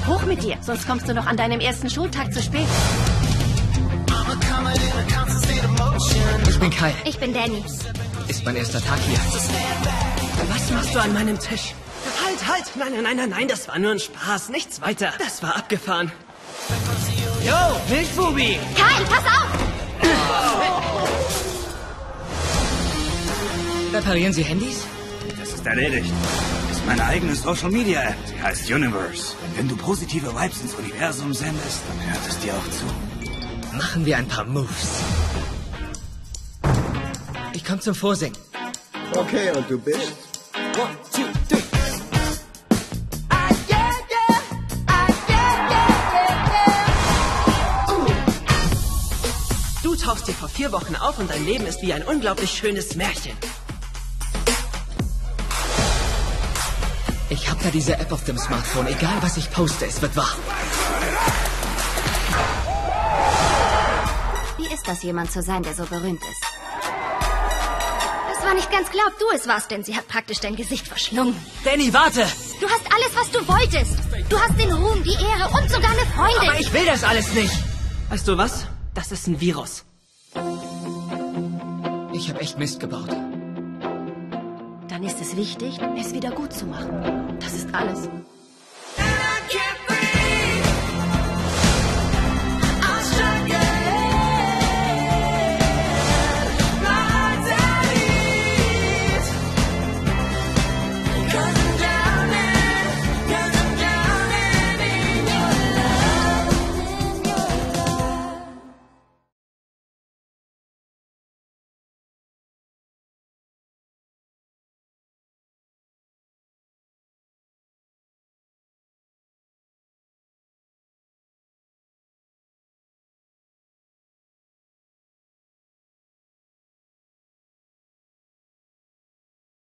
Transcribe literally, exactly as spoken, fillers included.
Hoch mit dir, sonst kommst du noch an deinem ersten Schultag zu spät. Ich bin Kai. Ich bin Danny. Ist mein erster Tag hier. Was machst du an meinem Tisch? Halt, halt! Nein, nein, nein, nein, nein, das war nur ein Spaß. Nichts weiter. Das war abgefahren. Yo, Milchbubi! Kai, pass auf! Reparieren Sie Handys? Das ist erledigt. Das ist meine eigene Social-Media-App. Sie heißt Universe. Wenn du positive Vibes ins Universum sendest, dann hört es dir auch zu. Machen wir ein paar Moves. Ich komme zum Vorsingen. Okay, und du bist? One, two, three. Du tauchst hier vor vier Wochen auf und dein Leben ist wie ein unglaublich schönes Märchen. Ich habe da diese App auf dem Smartphone. Egal, was ich poste, es wird wahr. Wie ist das, jemand zu sein, der so berühmt ist? Das war nicht ganz klar, ob du es warst, denn sie hat praktisch dein Gesicht verschlungen. Danny, warte! Du hast alles, was du wolltest. Du hast den Ruhm, die Ehre und sogar eine Freundin. Aber ich will das alles nicht! Weißt du was? Das ist ein Virus. Ich habe echt Mist gebaut. Dann ist es wichtig, es wieder gut zu machen. Das ist alles.